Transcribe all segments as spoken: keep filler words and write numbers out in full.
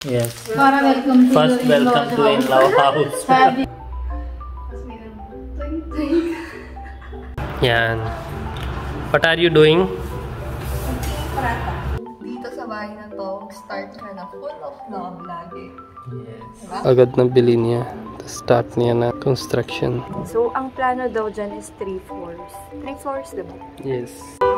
Yes. Para welcome to First welcome to in-law house. Yan. What are you doing? Dito sa bahay na to, start ka na full of love lagi. Yes. Diba? Agad na bili niya. Start niya na construction. So, ang plano daw dyan is three floors. three floors, diba? Yes.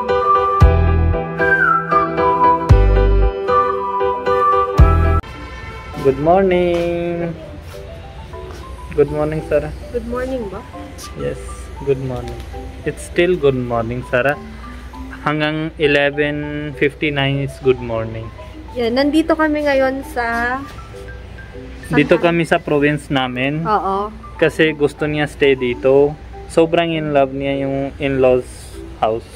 Good morning. Good morning, Sarah. Good morning ba? Yes, good morning. It's still good morning, Sarah. Hanggang eleven fifty-nine is good morning. Yan, nandito kami ngayon sa... Dito kami sa province namin. Oo. Kasi gusto niya stay dito. Sobrang in love niya yung in-laws house.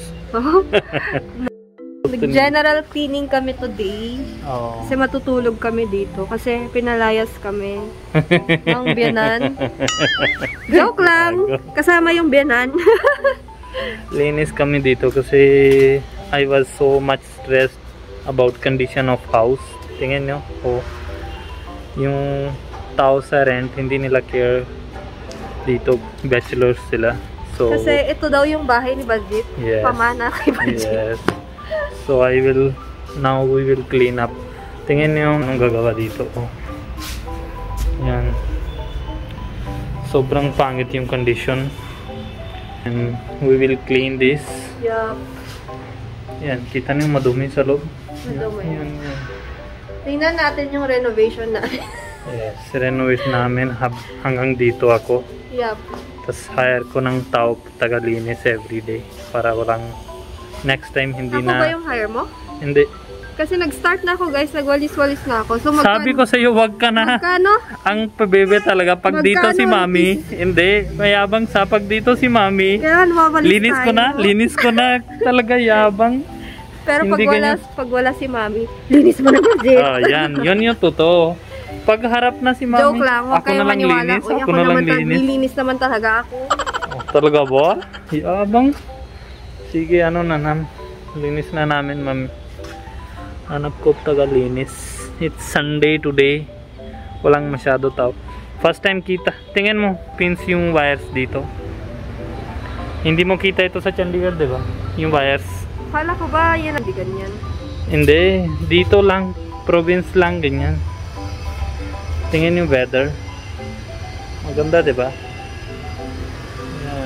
Nag-general cleaning kami today. Oh. Kasi matutulog kami dito. Kasi pinalayas kami ng biyanan. Joke lang! Kasama yung biyanan. Linis kami dito kasi I was so much stressed about condition of house. Tingnan nyo. Oh. Yung tao sa rent, hindi nila care dito. Bachelors sila. So, kasi ito daw yung bahay ni Bajit. Yes. Pamana kay Bajit. Yes. So I will, now we will clean up. Tingnan nyo yung gagawa dito. Oh. Yan. Sobrang pangit yung condition. And we will clean this. Yup. Yan. Kita nyo madumi sa loob. Madumi. Yan, yan. Tingnan natin yung renovation natin. Yes. Renovate namin hanggang dito ako. Yup. Tapos hire ko ng tao taga-linis everyday. Para walang next time hindi Ako na... ba yung hire mo? Hindi. Kasi nag-start na ako guys, nagwalis-walis na ako. So, magkano? Sabi ko sa iyo, wag ka na. Magkano? Ang pabebe talaga pag Magkano dito si ang Mami. Hindi, mayabang sa pag dito si Mami. Kaya mawalis Linis tayo. ko na, linis ko na. Talaga yabang. Pero pag Hindi wala, ganyan. pag wala si Mami, linis mo na kasi. Oh, yan, yun yung totoo. Pag harap na si Mami, Joke lang, huwag ako kayong na lang maniwala. linis, Uy, ako, ako na lang naman ta- linis. nilinis naman talaga ako. Oh, talaga ba? Yabang. Sige, ano na nam. Linis na namin, Mami. Hanap ko taga-linis. It's Sunday today. Walang masyado tao. First time kita. Tingnan mo, pins yung wires dito. Hindi mo kita ito sa Chandigarh, di ba? Yung wires. Kala ko ba yan ang bigan yan? Hindi, dito lang. Province lang, ganyan. Tingnan yung weather. Maganda, di ba? Yan.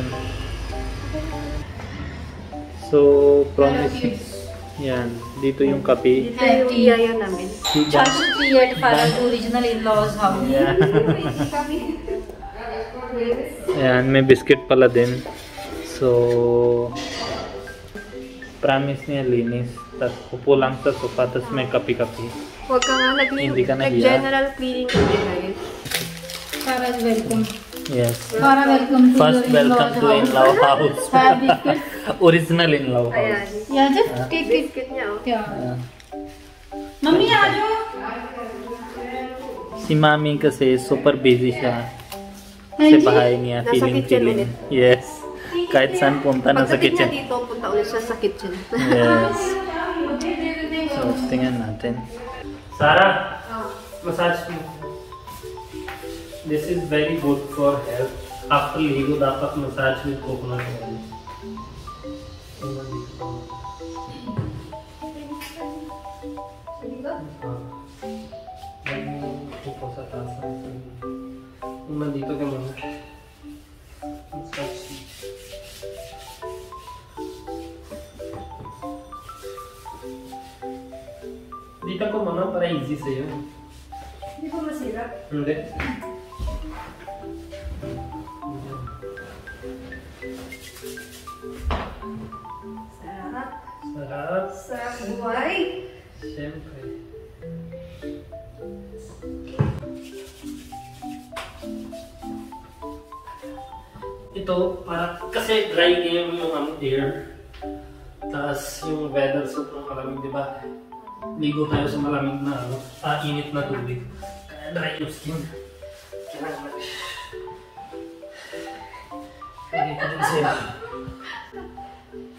So, promises. Yan. Dito yung kape. Ito yung iyaya namin. Charge period para original in-laws house. Yan. Yan, may biscuit pala din. So, promise niya linis. Tapos upo lang sa sofa, tapos may kape-kape. Huwag ka nga nag-clean. Hindi ka nahiya. Nag-general cleaning kami guys. Para welcome. Yes. Para welcome to First welcome to in-law house. Have biscuit. Original in-law house. Ayan. Yeah, just take it. Biscuit niya oh. Yeah. Ayan. Mami, ajo. Si Mami kasi super busy siya. Sa bahay niya, Nasa feeling kitchen feeling. ulit. Yes. Kahit saan punta na sa Pagdating niya kitchen. dito, punta ulit siya sa kitchen. Yes. So, tingnan natin. Sarah, massage mo. This is very good for health. After ligo, dapat massage with coconut oil. Upo sa taas. Kung nandito ka muna. Massage. Dito ko muna para easy sa'yo. Hindi ko masira. Hindi. Sarap. Sarap. Sarap buhay. Siyempre. Ito, para kasi dry game yung um, air. Tapos yung weather sobrang malamig, di ba? Ligo tayo sa malamig na ano, ah, init na tubig. Kaya dry yung skin. Kailangan mag... Kaya dito din siya.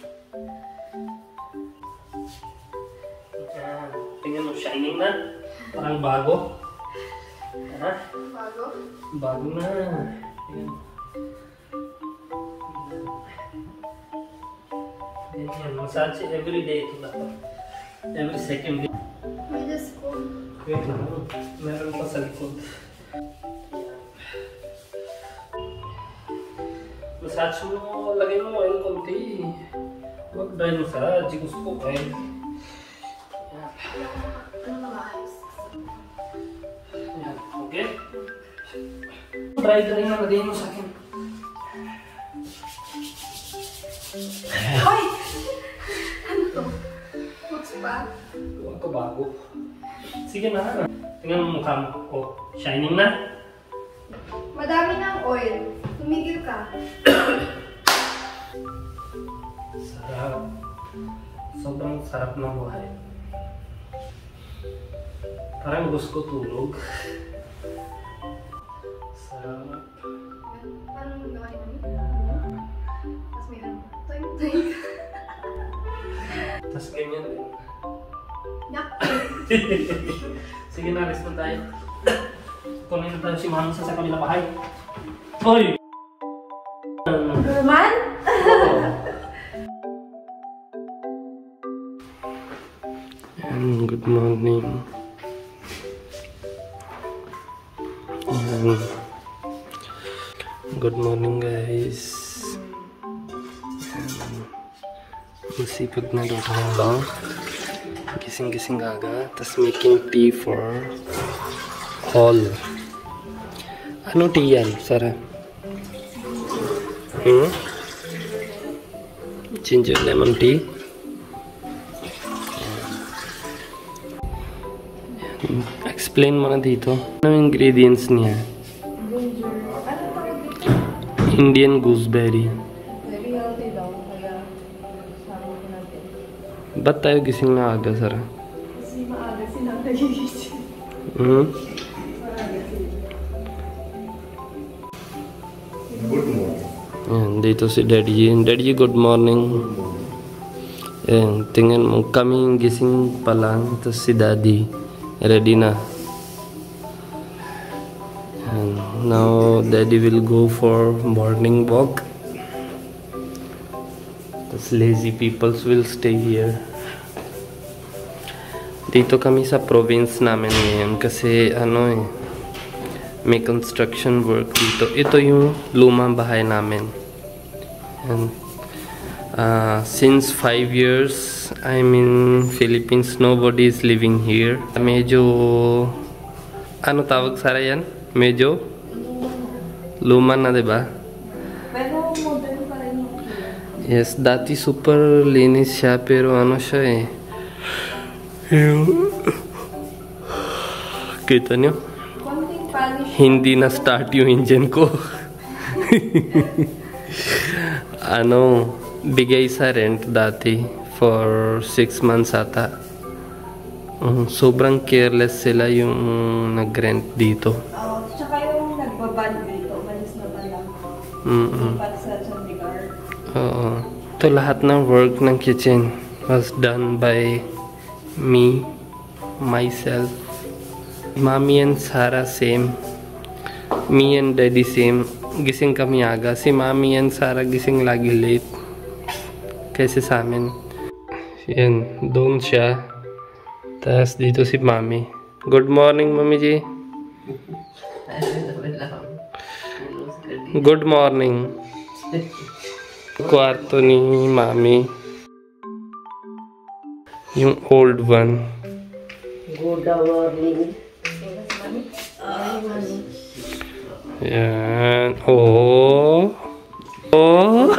Tingnan mo, shining na. Parang bago. Ha? Bago? Bago na. Ayan. Ayan, massage every day ito dapat. Every second day. May Diyos ko. Wait lang. Meron pa sa likod. Massage mo, lagay mo oil konti. Huwag dry massage. Gusto ko oil. Ano na maayos? Ayan, okay? Dry dry na lagay mo sa akin. Hoy! Ano to? What's pa? Huwag ka bago. Sige na. Tingnan mo mukha mo. Oh, shining na. Madami ng oil. Tumigil ka. Sarap. Sobrang sarap ng buhay. Parang gusto ko tulog. Sarap. Paano mo gawa namin? Tapos may ano. Toing, toing. Tapos ganyan din. Yak! Sige na, alis na tayo. Kunin na tayo si Mami sa kabila bahay. Hoy! Roman? And good morning. And good morning guys. Masipag na daw lang. Gising-gising aga. Tapos making tea for all. Ano tea yan, Sarah? Hmm? Ginger lemon tea. Explain mo na dito. Ano ingredients niya? Ginger. Ano tawag dito? Indian gooseberry. Very healthy daw. Kaya sama ko natin. Ba't tayo gising na aga, Sarah? Kasi maaga silang nagigising. Hmm? Maaga sila. Ayan, dito si Daddy. Daddy, good morning. Ayan, tingnan mo, kami gising pa lang. Tapos si Daddy, ready na. And now, Daddy will go for morning walk. Tapos lazy peoples will stay here. Dito kami sa province namin ngayon kasi ano eh, may construction work dito. Ito yung lumang bahay namin. And uh, since five years I'm in Philippines, nobody is living here. Medyo ano tawag Sarah yan? Medyo luma na, diba? Pero modern pa rin yung Yes, dati super linis siya pero ano siya eh. Kita nyo? konting polish. Hindi na start yung engine ko. Ano, bigay sa rent dati for six months ata. Um, sobrang careless sila yung nag-rent dito. Oo, tsaka yung nagbaban dito, malis na ba lang? Mm -mm. Para sa Chandigarh. Oo. Ito lahat ng work ng kitchen was done by me, myself. Mommy and Sarah same. Me and Daddy same. Gising kami aga. Si Mommy and Sarah gising lagi late. Kasi sa amin. Yan. Doon siya. Tapos dito si Mommy. Good morning, Mommy G. Good morning. Kwarto ni Mommy. Yung old one. Good morning. Yan. Oh. Oh.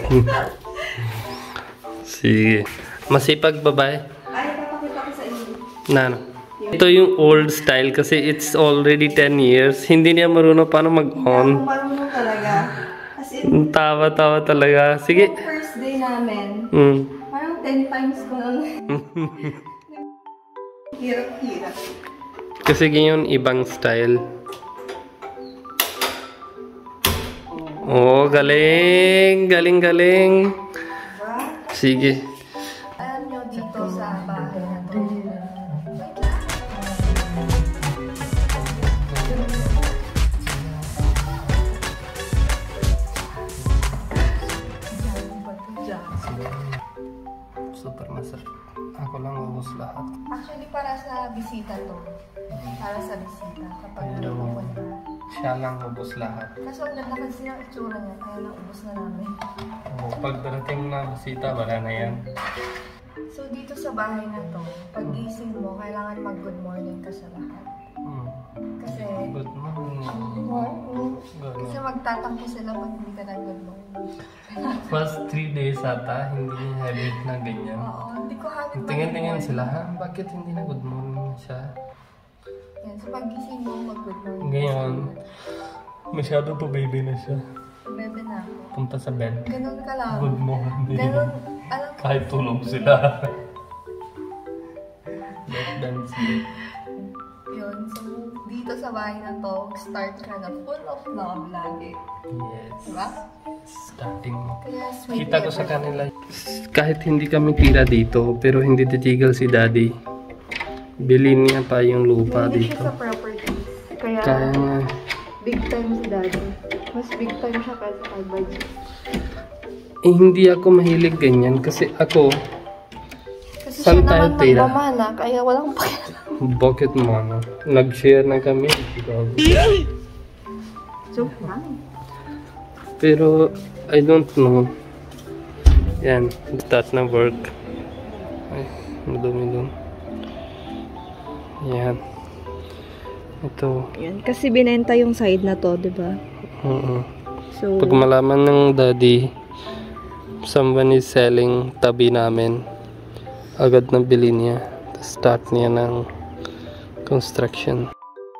Sige. Masipag babae. Ay, papakita ko sa inyo. Na, ano? Ito yung old style kasi it's already ten years. Hindi niya marunong paano mag-on. Kung marunong talaga. As in, Tawa-tawa talaga. Sige. yung first day namin, Mm. parang ten times ko lang. Hirap-hirap. Kasi ganyan ibang style. Oh, galing. Galing, galing. Sige. Alam nyo, dito sa bahay na to. Wait lang. bisita to. Para sa bisita kapag Pero, pupunta. siya lang ubos lahat. Kaso ang ganda kasi ng itsura niya, kaya naubos na namin. Oh, pag darating na bisita, wala na yan. So dito sa bahay na to, pag gising mo, kailangan mag good morning ka sa lahat. Hmm. Kasi, Good morning. Good kasi magtatampo sila pag hindi ka na good morning. First three days ata, hindi niya habit na ganyan. Oo, hindi ko habit Tingin-tingin sila, ha? Bakit hindi na good morning siya? Yan, so pag gising mo, mag good morning. Ngayon, masyado pa baby na siya. Bebe na ako. Punta sa bed. Ganun ka lang. Good morning. Ganun, alam mo, Kahit tulog sila. Let them sleep. yun. So, dito sa bahay na to, start ka na full of love lagi. Yes. Diba? Starting. Kaya sweet. Kita ko sa kanila. Kahit hindi kami tira dito, pero hindi titigil si daddy. Bilhin niya pa yung lupa Hindi dito. siya sa properties. Kaya, Kaya nga. big time si daddy. Mas big time siya kaysa kay Buddy. Eh, hindi ako mahilig ganyan kasi ako, Kasi Saan siya tayo naman tira? magmamana, kaya walang pakialam. bakit mo ano? Nag-share na kami. So, fine. Pero, I don't know. Yan, start na work. Ay, madumi dun. Yan. Ito. Yan, kasi binenta yung side na to, di ba? Oo. So, Pag malaman ng daddy, someone is selling tabi namin, agad na bili niya. Start niya ng construction.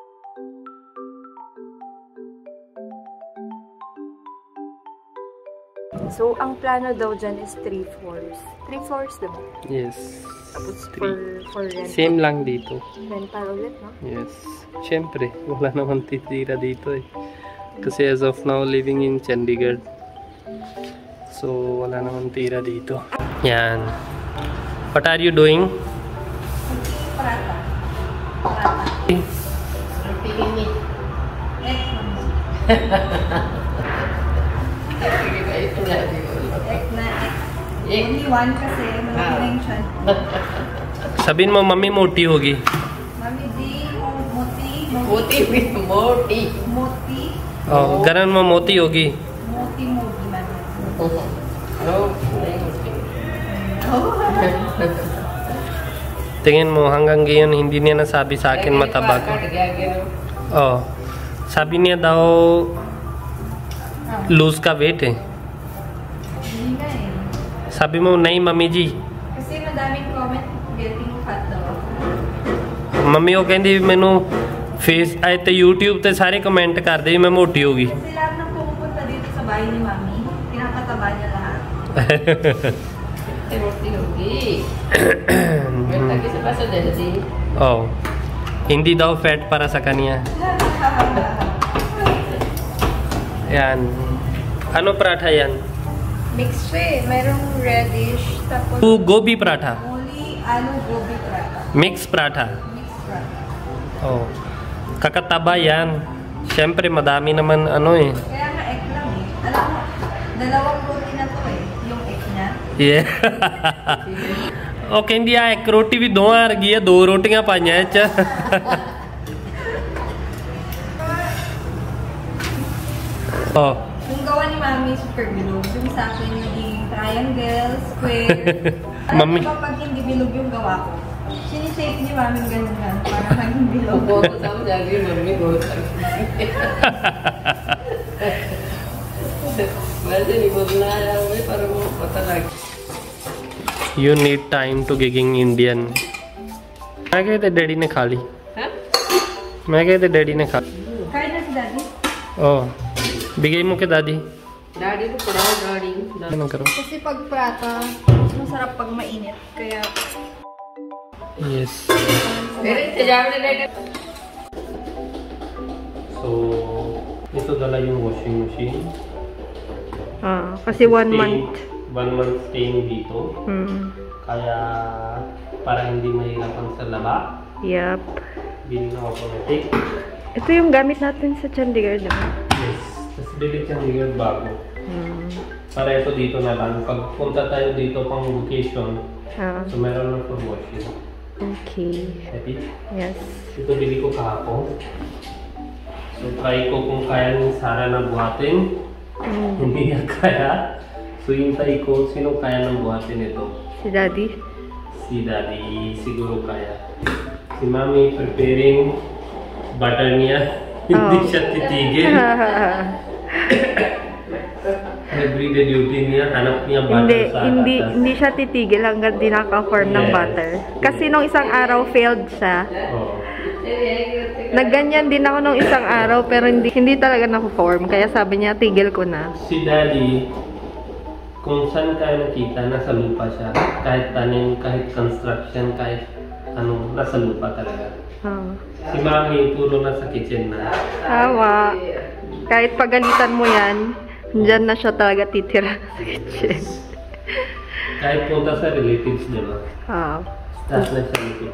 so ang plano daw dyan is three floors. three floors, di ba? Yes. Tapos for, Three. for rent. Same lang dito. Rental ulit, no? Yes. Siyempre, wala naman titira dito eh. Kasi as of now, living in Chandigarh. So, wala naman tira dito. Yan. What are you doing? Prata. Prata. Egg na egg. Only one kasi, malaki na yung chan. Sabihin mo, mami moti hogi. Mami di, moti, Moti with Morty. moti, Oh, ganun mo moti hogi. moti, moti, mami. No, Tingin mo, hanggang ngayon, hindi niya nasabi sa akin mataba ko. Oh. Sabi niya daw, lose ka weight eh. Hindi nga eh. Sabi mo, nahi mami ji. Kasi madaming comment, getting fat daw. Mummy ਉਹ ਕਹਿੰਦੀ ਮੈਨੂੰ ਫੇਸ ਆਏ ਤੇ YouTube ਤੇ ਸਾਰੇ ਕਮੈਂਟ ਕਰਦੇ ਮੈਂ ਮੋਟੀ ਹੋ ਗਈ Kasi lahat ng pumupunta dito sa bahay ni Mami, pinapataba niya lahat. Morty hogi. Merta kasi pa sa daddy. oh hindi daw fat para sa kanya yan ano paratha yan Mixed eh. Merong reddish, tapos to gobi paratha only ano gobi prata. mix paratha Mixed prata. oh kakataba yan syempre madami naman ano eh Kaya nga egg lang eh. Alam mo, dalawang roti na to eh. Yung egg niya. yeah ਉਹ ਕਹਿੰਦੀ ਆ ਇੱਕ ਰੋਟੀ ਵੀ ਦੋਵਾਂ ਵਰਗੀ ਆ ਦੋ ਰੋਟੀਆਂ ਪਾਈਆਂ ਇਹ ਚ oh Yung gawa ni Mami, super bilog. Yung sa akin, yung triangle, square. Alam Mami. mo ba pag hindi bilog yung gawa ko? Sinishape ni Mami ganun lang para maging bilog. Opo, sabi lagi mami ko. Kasi libog na lang eh, para mo patalag. You need time to gigging Indian. मैं कहते डैडी ने खा ली Ha? मैं कहते डैडी ने खा ली Kaya na si Daddy? oh bigay mo kay daddy Daddy ko pala, daddy. ano karo Kasi pag prata, mas masarap pag mainit. Kaya, yes Pero sajaw na daddy. so ito dala yung washing machine ah, kasi one Staying- month. one month staying dito Hmm. kaya para hindi mahirapan sa laba Yup. bili na automatic Ito yung gamit natin sa Chandigarh, diba? yes tapos bili Chandigarh bago Hmm. para ito dito na lang pag punta tayo dito pang vacation Ah. so meron na for washing Okay. Happy? Yes. Ito bili ko kahapon. So try ko kung kaya ni Sarah na buhatin. Mm. Hindi niya kaya. So hintay ko sino kaya nang buhatin ito. Si Daddy. Si Daddy siguro kaya. Si Mami preparing butter niya. Hindi Oh. siya titigil. Everyday duty niya, hanap niya butter hindi, sa hindi, atas. hindi siya titigil hanggang di naka-form ng Yes. butter. Kasi nung isang araw failed siya. Oo. Nagganyan din ako nung isang araw pero hindi hindi talaga naka-form. Kaya sabi niya, tigil ko na. Si Daddy, kung saan kaya nakita, nasa lupa siya. Kahit tanim, kahit construction, kahit ano, nasa lupa talaga. Oh. Si Mami, puro nasa kitchen na. Tama. Kahit pagalitan mo yan, dyan na siya talaga titira sa kitchen. Kahit punta sa relatives, di ba? Oh. Start na siya dito.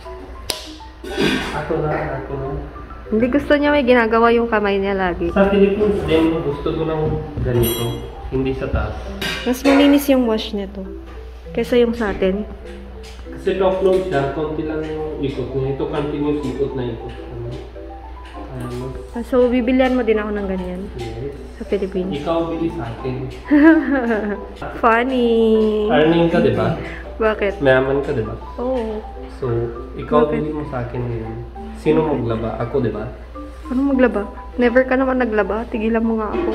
Ako na, ako na. Hindi gusto niya may ginagawa yung kamay niya lagi. Sa Philippines din, gusto ko ng ganito. Hindi sa taas. Mas malinis yung wash nito kaysa yung sa atin. Kasi top load siya, konti lang yung ikot niya. Ito continuous ikot na ikot. Ano? Ano? So, bibilihan mo din ako ng ganyan Yes. sa Philippines. Ikaw bili sa akin. Funny. Earning ka, di ba? Bakit? Mayaman ka, di ba? Oh. So, ikaw Bakit? bili mo sa akin ngayon. Sino maglaba? Ako, di ba? Ano maglaba? Never ka naman naglaba. Tigilan mo nga ako.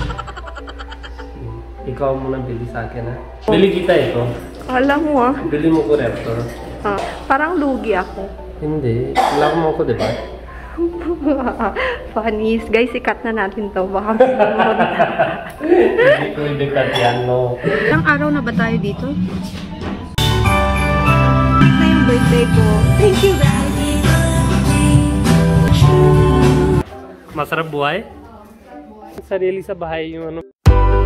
Ikaw muna bili sa akin, ha? Bili kita ito. Alam mo ah. Bili mo ko raptor. Ah, parang lugi ako. Hindi. Wala mo ako, di ba? Funnies. Guys, ikat na natin to. Baka masunod. Hindi ko i-dekat yan, no. Ilang araw na ba tayo dito? Na yung birthday ko. Thank you, guys. Masarap buhay? Sarili sa bahay yung ano.